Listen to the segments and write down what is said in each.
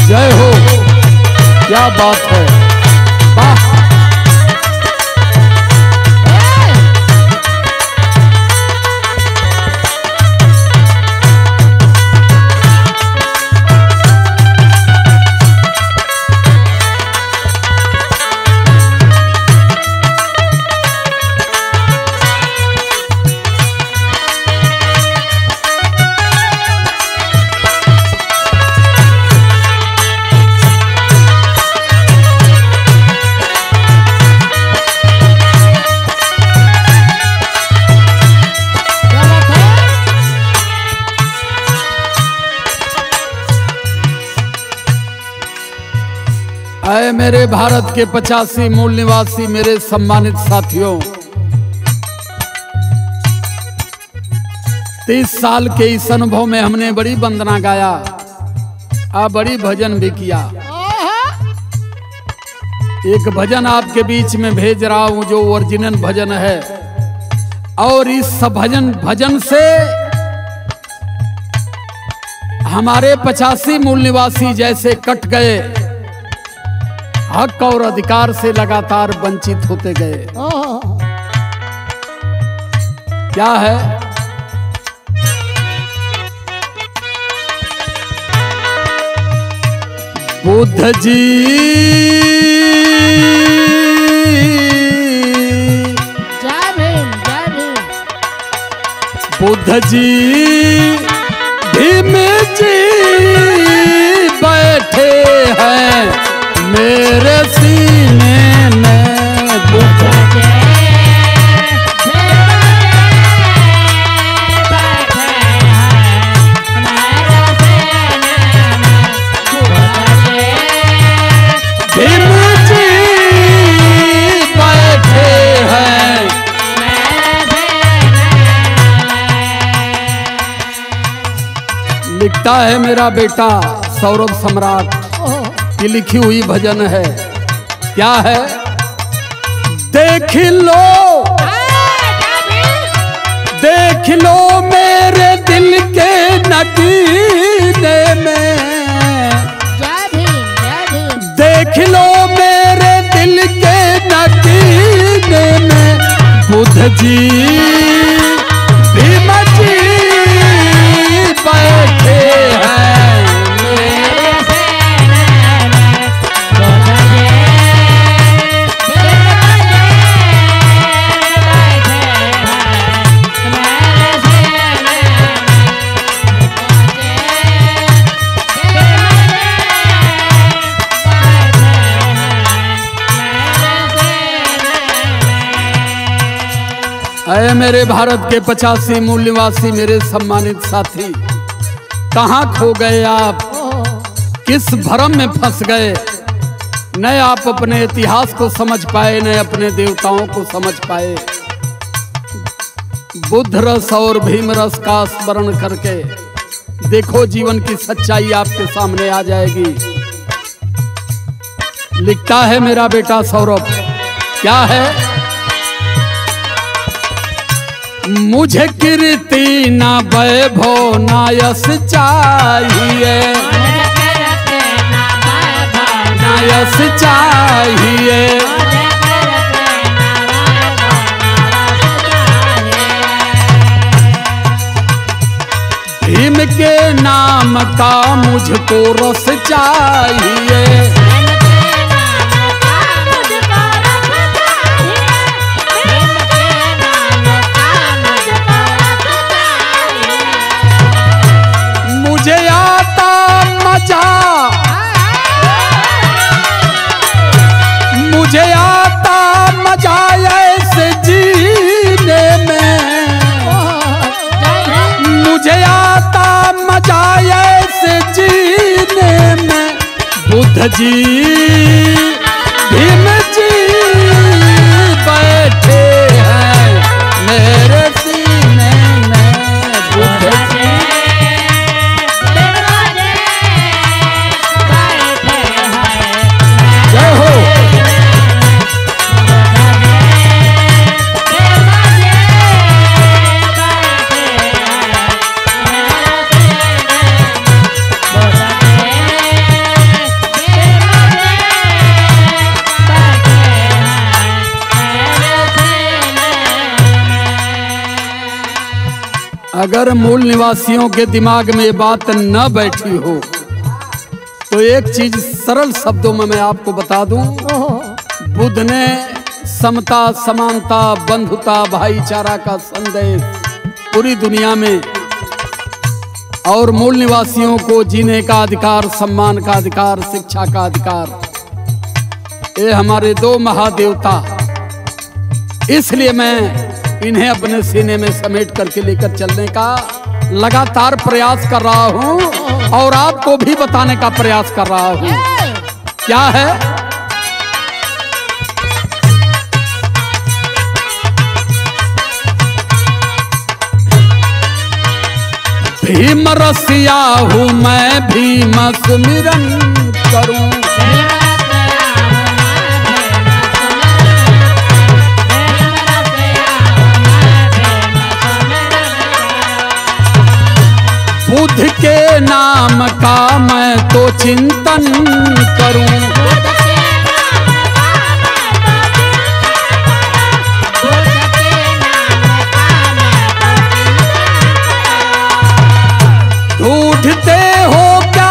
जय हो, क्या बात है, वाह। आए मेरे भारत के 85 मूल निवासी मेरे सम्मानित साथियों, 30 साल के इस अनुभव में हमने बड़ी वंदना गाया, बड़ी भजन भी किया। एक भजन आपके बीच में भेज रहा हूं जो ओरिजिनल भजन है, और इस भजन से हमारे 85 मूल निवासी जैसे कट गए, हक और अधिकार से लगातार वंचित होते गए। क्या है? बुद्ध जी जय भीम, जय भीम। बुद्ध जी भीम जी बैठे हैं मेरे सीने में। बुद्ध भीम जी बैठे हैं। लिखता है मेरा बेटा सौरभ सम्राट की लिखी हुई भजन है। क्या है? देख लो मेरे दिल के नगीने में, देख लो मेरे दिल के नगीने में, बुद्ध जी भीम जी बैठे हैं। अरे मेरे भारत के 85 मूल निवासी मेरे सम्मानित साथी, कहाँ खो गए आप? किस भ्रम में फंस गए? न आप अपने इतिहास को समझ पाए, न अपने देवताओं को समझ पाए। बुद्ध रस और भीम रस का स्मरण करके देखो, जीवन की सच्चाई आपके सामने आ जाएगी। लिखता है मेरा बेटा सौरभ। क्या है? मुझे कीर्ति ना वैभव ना यश चाहिए, ना यश चाहिए, भीम के नाम का मुझको रस चाहिए, मुझे आता मजा ऐसे जीने में, मुझे आता मजा ऐसे जीने में, बुद्ध जी भीम जी बैठे हैं मेरे सीने में। बुद्ध जी जय हो। अगर मूल निवासियों के दिमाग में ये बात न बैठी हो तो एक चीज सरल शब्दों में मैं आपको बता दूं। बुद्ध ने समता, समानता, बंधुता, भाईचारा का संदेश पूरी दुनिया में और मूल निवासियों को जीने का अधिकार, सम्मान का अधिकार, शिक्षा का अधिकार, ये हमारे दो महादेवता, इसलिए मैं इन्हें अपने सीने में समेट करके लेकर चलने का लगातार प्रयास कर रहा हूं और आपको भी बताने का प्रयास कर रहा हूं। क्या है? भीम रसिया हूं मैं, भीम सुमिरन करूं। बुद्ध के नाम का मैं तो चिंतन करूं। ढूंढते हो क्या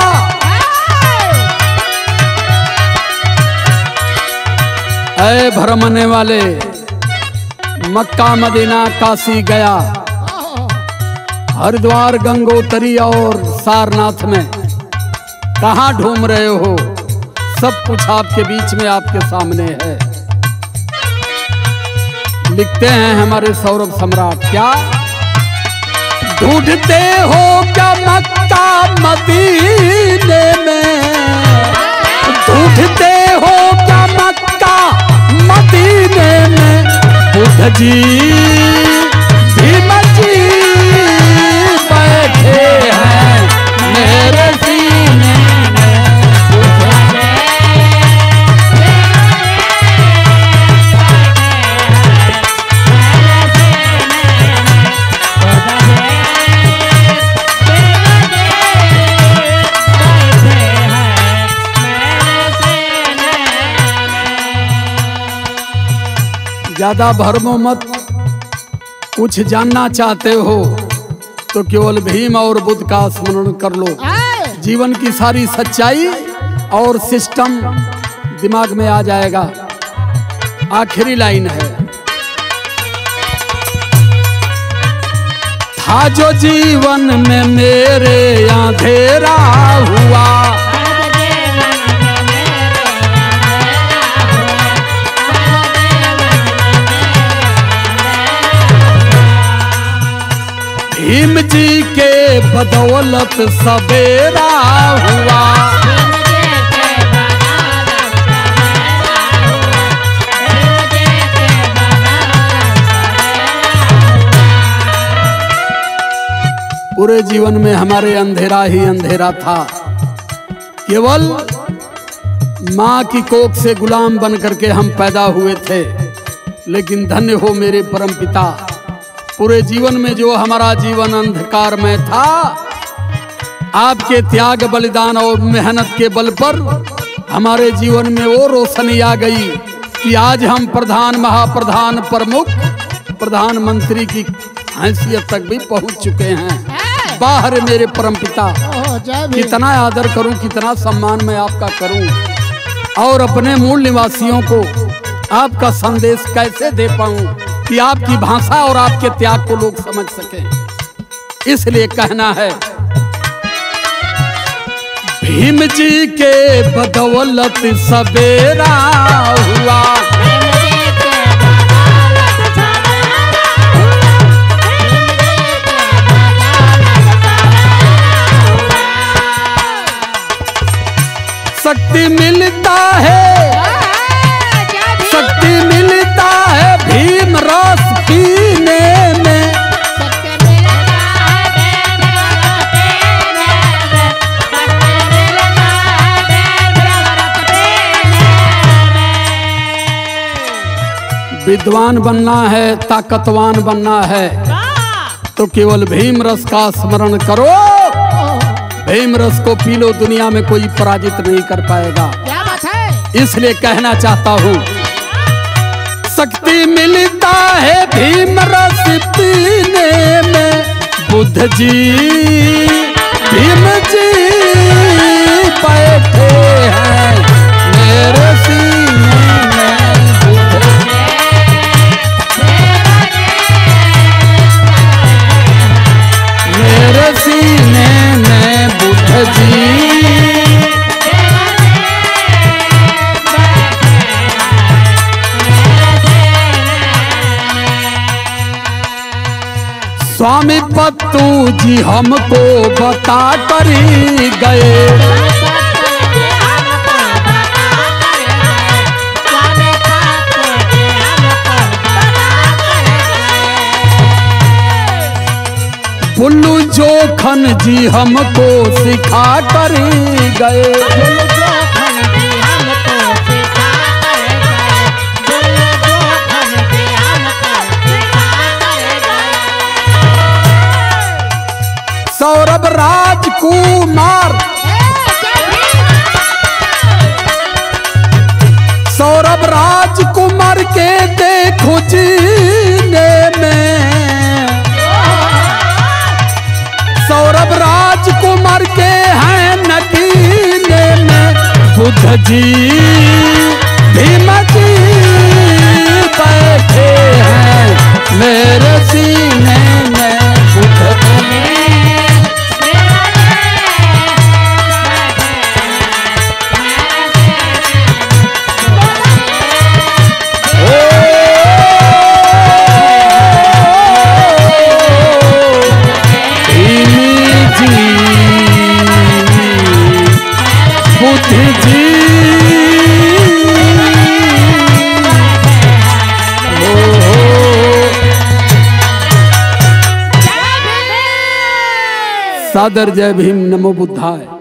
ऐ भ्रमने वाले, मक्का, मदीना, काशी गया, हरिद्वार, गंगोत्री और सारनाथ में कहाँ ढूंढ रहे हो? सब कुछ आपके बीच में, आपके सामने है। लिखते हैं हमारे सौरभ सम्राट, क्या ढूंढते हो क्या मक्का मदीने में? ढूंढते हो क्या मक्का मदीने में? बुद्ध जी, भीम जी बैठे हैं मेरे सीने में। ज्यादा भरमो मत। कुछ जानना चाहते हो तो केवल भीम और बुद्ध का स्मरण कर लो। जीवन की सारी सच्चाई और सिस्टम दिमाग में आ जाएगा। आखिरी लाइन है, था जो जीवन में मेरे अंधेरा हुआ, भीम जी के बदौलत सवेरा हुआ। पूरे जीवन में हमारे अंधेरा ही अंधेरा था। केवल माँ की कोख से गुलाम बन करके हम पैदा हुए थे, लेकिन धन्य हो मेरे परमपिता, पूरे जीवन में जो हमारा जीवन अंधकार में था, आपके त्याग, बलिदान और मेहनत के बल पर हमारे जीवन में वो रोशनी आ गई कि आज हम प्रधान, महाप्रधान, प्रमुख, प्रधानमंत्री की हैसियत तक भी पहुंच चुके हैं। बाहर मेरे परमपिता, कितना आदर करूं, कितना सम्मान मैं आपका करूं और अपने मूल निवासियों को आपका संदेश कैसे दे पाऊं कि आपकी भाषा और आपके त्याग को लोग समझ सकें। इसलिए कहना है, भीम जी के बदौलत सवेरा हुआ, शक्ति मिलता है, शक्ति मिलता है भीम रस पीने में। विद्वान बनना है, ताकतवान बनना है तो केवल भीम रस का स्मरण करो। भीम रस को पी लो, दुनिया में कोई पराजित नहीं कर पाएगा। क्या बात है? इसलिए कहना चाहता हूँ, शक्ति मिलता है भीम रस पीने में, बुद्ध जी भीम जी बैठे हैं मेरे सीने में। बुद्ध मेरे सीने में बुद्ध जी स्वामी पत्तू जी हमको बता कर ही गए। बुल्लू जोखन जी हमको सिखा कर ही गए। सौरभ राजकुमार सौरभ राजकुमार के देखो जीने में। सौरभ राजकुमार के हैं नगीने में। बुद्ध जी भीम जी बैठे हैं मेरे सीने में। बुद्ध जी सादर जय भीम नमो बुद्धाय।